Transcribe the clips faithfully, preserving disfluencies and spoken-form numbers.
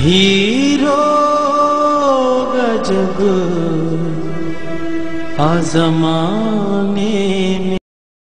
Hero गजब आज़माने में।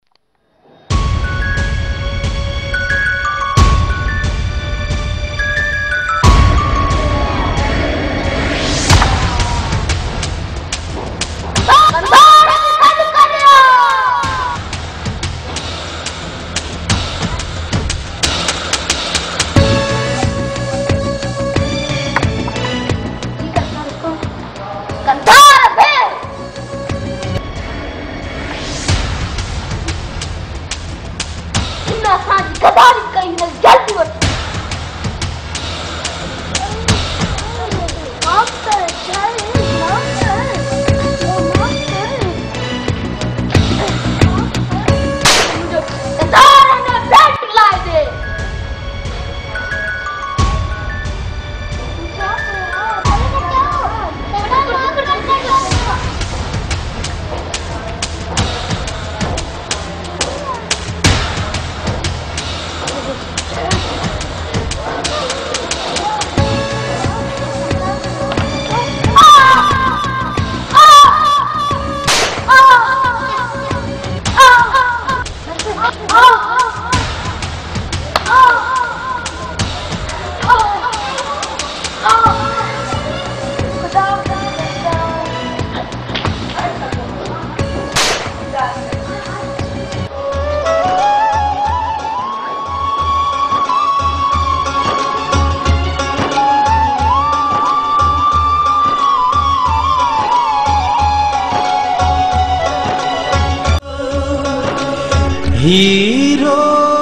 हीरो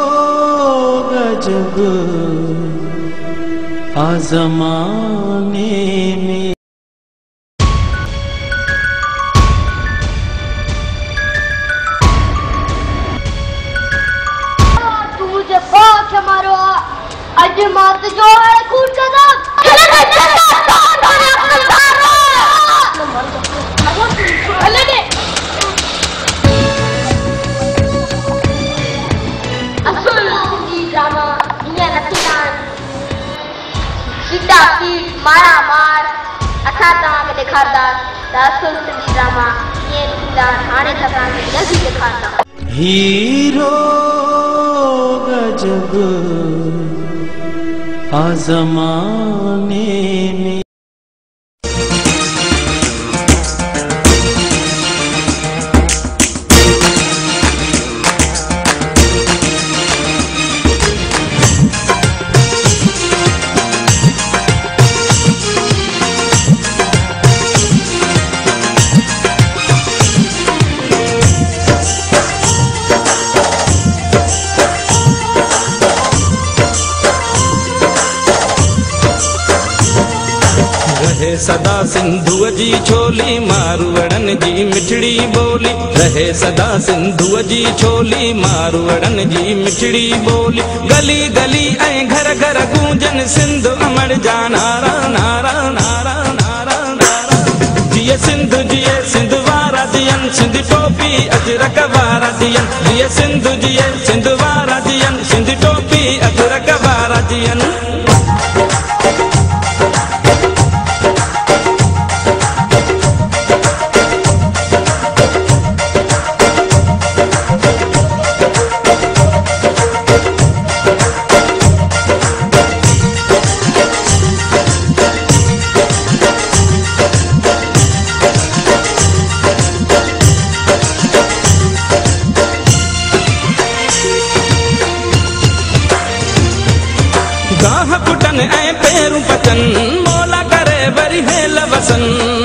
गजब आज़माने में। तू मुझे बहुत मारो आज मत जो है कूद कदम सीधा सीट मारा मार असा तव्हांखे ॾेखारंदा त असुल सिंधी ड्रामा कीअं थींदा हाणे त तव्हांखे जल्दी ॾेखारंदा। हीरो गजब आज़माने में। रहे सदा सिंधुअ जी छोली मारवड़न जी मिठड़ी बोली। रहे सदा सिंधुअ जी छोली मारवड़न जी मिठड़ी बोली। गली गली ऐं घर घर गूंजन सिंध अमर जा नारा नारा नारा नारा नारा। जिए सिंध जिए सिंध वारा दियन सिंध टोपी अजरक वारा दियन। जिए सिंध जिए सिंध वारा दियन सिंध टोपी अजरक वारा दियन। गाह पुटन ऐं पेरूं पचन मोला करे वरी हेल वसन।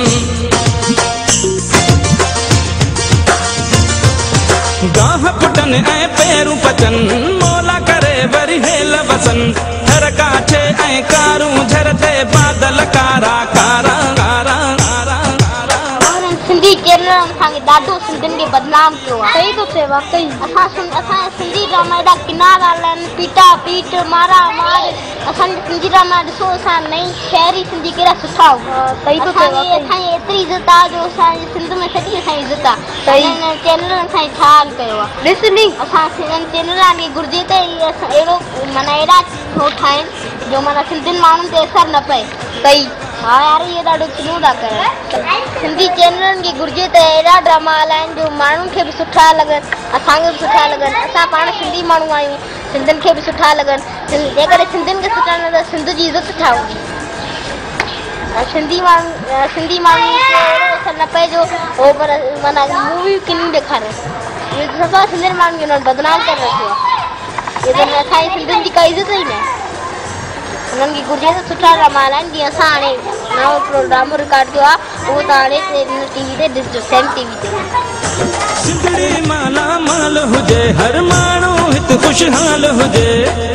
गाह पुटन ऐं पेरूं पचन मोला करे वरी हेल वसन। थर काठे ऐं कारूं झरते बादल कारा कारा कारा कारा कारा। सिंधी चैनल असांखे ॾाढो सिंधियुनि खे बदनाम कयो आहे। सही तो चए वाकई असां असां सिंधी ड्रामा एॾा किनारा आहिनि पीटा पीट मारा मार असांजे सिंधी ड्रामा ॾिसो असां नई शहरी सिंधी कहिड़ा सुठा असांजी असांजी एतिरी इज़त आहे जो असांजे सिंध में सॼी असांजी इज़त आहे हिन चैनल असांजी छा हाल कयो आहे ॾिस नी असां हिननि चैनलनि खे घुरिजे त अहिड़ो माना एॾा हो ठाहिनि जो माना सिंधियुनि माण्हुनि ते असरु न पए सही हाँ यार ये ॾाढो किनो था कनि सिंधी चैनलनि खे घुरिजे त अहिड़ा ड्रामा हलाइनि जो माण्हुनि खे बि सुठा लॻनि असांखे बि सुठा लॻनि असां पाण सिंधी माण्हू आहियूं सिंधियुनि खे बि सुठा लॻनि जेकॾहिं सिंधियुनि खे सुठा न त सिंध जी इज़त छा हूंदी सिंधी माण्हू सिंधी माण्हू खे अहिड़ो असरु न पए जो हो पर माना मूवी किनियूं ॾेखारनि इहो सफ़ा सिंधियुनि माण्हुनि खे हुननि बदनाम करे रखियो आहे इहो त असांजी सिंधियुनि जी का इज़त ई न उन्हनि खे घुरिजे त सुठा ड्रामा हलाइनि जीअं असां हाणे नओं प्रोग्राम रिकॉर्ड कयो आहे उहो तव्हां हाणे टीवी ते ॾिसजो सेम टीवी ते सिंधड़ी माला माल हुजे हर माण्हू हिते ख़ुशहाल हुजे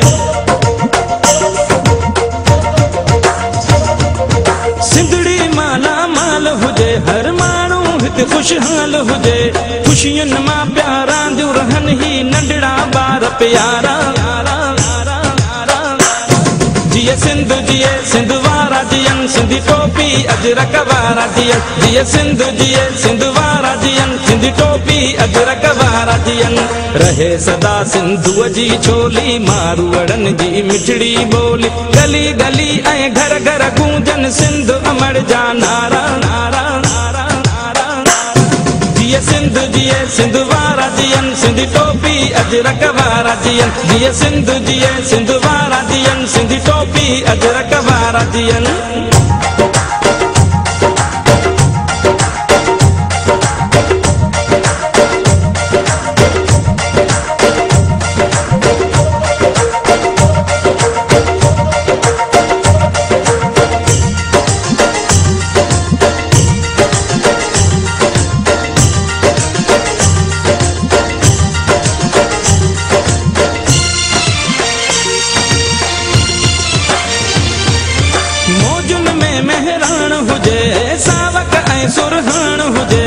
सिंधड़ी माला माल हुजे हर माण्हू हिते ख़ुशहाल हुजे ख़ुशियुनि मां पिया रांदियूं रहनि ही नंढड़ा ॿार प्यारा जिए सिंध जिए सिंध वारा जियन सिंधी टोपी अजरक वारा जियन जिए सिंध जिए सिंध वारा जियन सिंधी टोपी अजरक वारा जियन रहे सदा सिंधुअ जी छोली मारवड़न जी मिठड़ी बोली गली गली ऐं घर घर गूंजन सिंध अमर जा नारा नारा नारा जिए सिंध जिए सिंध वारा जियन सिंधी टोपी अजरक वारा जियन जिए सिंध जिए सिंध वारा जियन सिंधी टोपी अजरक वारा जियन मेहरान हुजे सावक ऐं सुरहान हुजे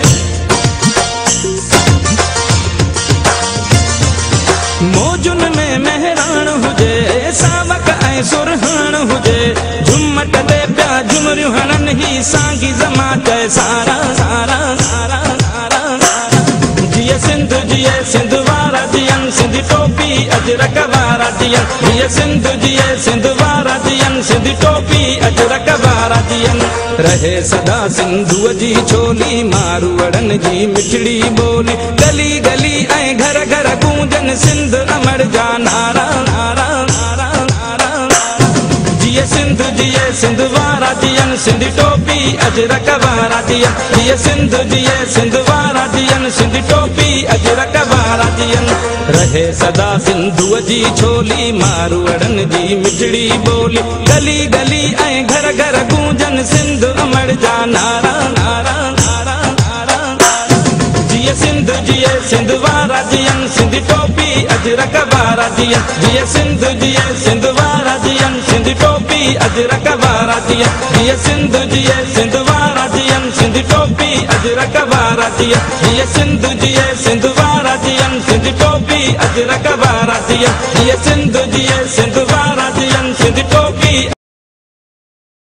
मौजुन में मेहरान हुजे सावक ऐं सुरहान हुजे झुमट ते पिया झुमरियूं हणनि ही सांगी जमा चए सारा सारा सारा सारा जिए सिंध जिए सिंध वारा जियन सिंधी टोपी अजरक वारा जियन जिए सिंध जिए सिंध वारा जियन सिंधी टोपी अजरक वारा जियन रहे सदा सिंधुअ जी छोली मारवड़न जी मिठड़ी बोली गली गली ऐं घर घर गूंजन सिंध अमर जा नारा नारा नारा नारा जिए सिंध जिए सिंध वारा जियन सिंधी टोपी अजरक वारा जियन जिए सिंध जिए सिंध वारा जियन सिंधी टोपी अजरक वारा जियन रहे सदा सिंधुअ जी छोली मारवड़न जी मिठड़ी बोली गली गली ऐं घर घर गूंजन सिंध अमर जा नारा नारा नारा नारा जिए सिंध जिए सिंध वारा जियन सिंधी टोपी अजरक वारा जियन जिए सिंध जिए सिंध वारा जियन सिंधी टोपी अजरक वारा जियन जिए सिंध जिए सिंध वारा जियन सिंधी टोपी अजरक वारा जियन जिए सिंध जिए सिंध वारा जियन सिंधी टोपी अजरक वारा जियन जिए सिंध जिए सिंध वारा जियन सिंधी टोपी